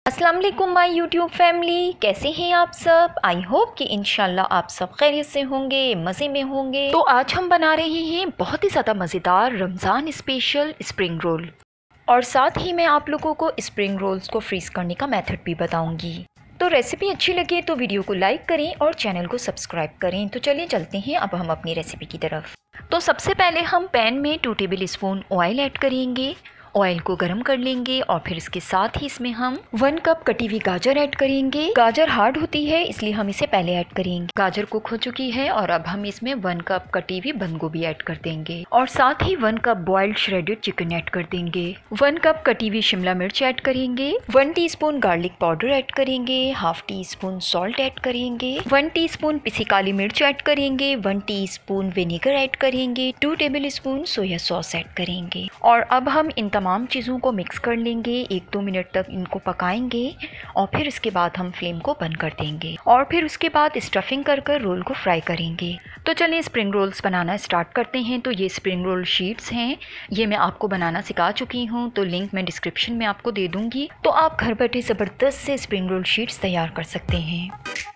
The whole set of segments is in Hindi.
अस्सलाम वालेकुम माय यूट्यूब फैमिली, कैसे हैं आप सब। आई होप कि इंशाल्लाह आप सब खैरियत से होंगे, मज़े में होंगे। तो आज हम बना रहे हैं बहुत ही ज़्यादा मज़ेदार रमज़ान स्पेशल स्प्रिंग रोल, और साथ ही मैं आप लोगों को स्प्रिंग रोल्स को फ्रीज़ करने का मेथड भी बताऊंगी। तो रेसिपी अच्छी लगे तो वीडियो को लाइक करें और चैनल को सब्सक्राइब करें। तो चलिए चलते हैं अब हम अपनी रेसिपी की तरफ। तो सबसे पहले हम पैन में 2 टेबल स्पून ऑयल ऐड करेंगे। ऑयल को गर्म कर लेंगे और फिर इसके साथ ही इसमें हम 1 कप कटी हुई गाजर ऐड करेंगे। गाजर हार्ड होती है इसलिए हम इसे पहले ऐड करेंगे। गाजर कुक हो चुकी है और अब हम इसमें 1 कप कटी हुई बंद गोभी ऐड कर देंगे और साथ ही 1 cup boiled shredded chicken add कर देंगे। 1 कप कटी हुई शिमला मिर्च ऐड करेंगे। 1 टीस्पून गार्लिक पाउडर ऐड करेंगे। Half teaspoon salt add करेंगे। 1 टीस्पून पिसी काली मिर्च ऐड करेंगे। 1 टीस्पून विनेगर ऐड करेंगे। 2 tablespoon soya sauce add करेंगे और अब हम इन तमाम चीज़ों को मिक्स कर लेंगे। 1-2 मिनट तक इनको पकाएंगे और फिर इसके बाद हम फ्लेम को बंद कर देंगे और फिर उसके बाद स्टफिंग कर रोल को फ्राई करेंगे। तो चलिए स्प्रिंग रोल्स बनाना स्टार्ट करते हैं। तो ये स्प्रिंग रोल शीट्स हैं, ये मैं आपको बनाना सिखा चुकी हूँ, तो लिंक मैं डिस्क्रिप्शन में आपको दे दूँगी। तो आप घर बैठे ज़बरदस्त से स्प्रिंग रोल शीट्स तैयार कर सकते हैं।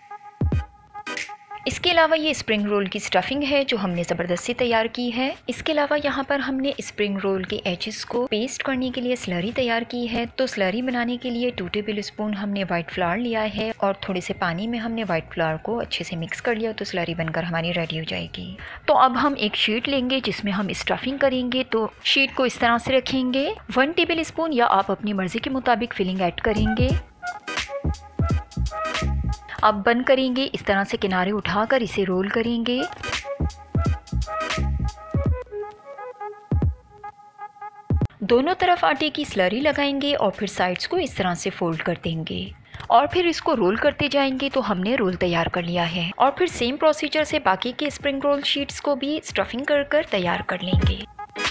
इसके अलावा ये स्प्रिंग रोल की स्टफिंग है जो हमने ज़बरदस्ती तैयार की है। इसके अलावा यहाँ पर हमने स्प्रिंग रोल के एजेस को पेस्ट करने के लिए स्लरी तैयार की है। तो स्लरी बनाने के लिए 2 टेबल स्पून हमने वाइट फ्लावर लिया है और थोड़े से पानी में हमने वाइट फ्लावर को अच्छे से मिक्स कर लिया, तो स्लरी बनकर हमारी रेडी हो जाएगी। तो अब हम एक शीट लेंगे जिसमें हम स्टफिंग करेंगे। तो शीट को इस तरह से रखेंगे। 1 टेबल स्पून या आप अपनी मर्ज़ी के मुताबिक फिलिंग ऐड करेंगे। अब बंद करेंगे, इस तरह से किनारे उठाकर इसे रोल करेंगे। दोनों तरफ आटे की स्लरी लगाएंगे और फिर साइड्स को इस तरह से फोल्ड कर देंगे और फिर इसको रोल करते जाएंगे। तो हमने रोल तैयार कर लिया है और फिर सेम प्रोसीजर से बाकी के स्प्रिंग रोल शीट्स को भी स्टफिंग कर तैयार कर लेंगे।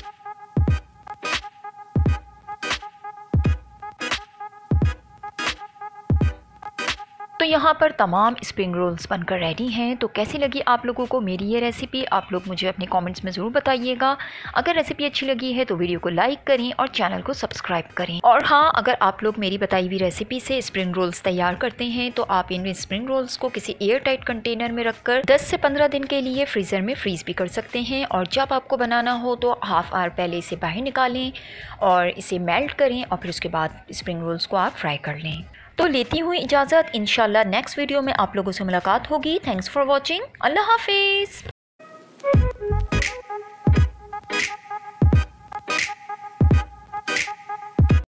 तो यहाँ पर तमाम स्प्रिंग रोल्स बनकर रेडी हैं। तो कैसी लगी आप लोगों को मेरी ये रेसिपी, आप लोग मुझे अपने कमेंट्स में ज़रूर बताइएगा। अगर रेसिपी अच्छी लगी है तो वीडियो को लाइक करें और चैनल को सब्सक्राइब करें। और हाँ, अगर आप लोग मेरी बताई हुई रेसिपी से स्प्रिंग रोल्स तैयार करते हैं तो आप इन स्प्रिंग रोल्स को किसी एयर टाइट कंटेनर में रखकर 10 से 15 दिन के लिए फ्रीज़र में फ्रीज़ भी कर सकते हैं। और जब आपको बनाना हो तो हाफ आवर पहले इसे बाहर निकालें और इसे मेल्ट करें और फिर उसके बाद स्प्रिंग रोल्स को आप फ्राई कर लें। तो लेती हुई इजाज़त, इंशाल्लाह नेक्स्ट वीडियो में आप लोगों से मुलाकात होगी। Thanks for watching. अल्लाह हाफिज़।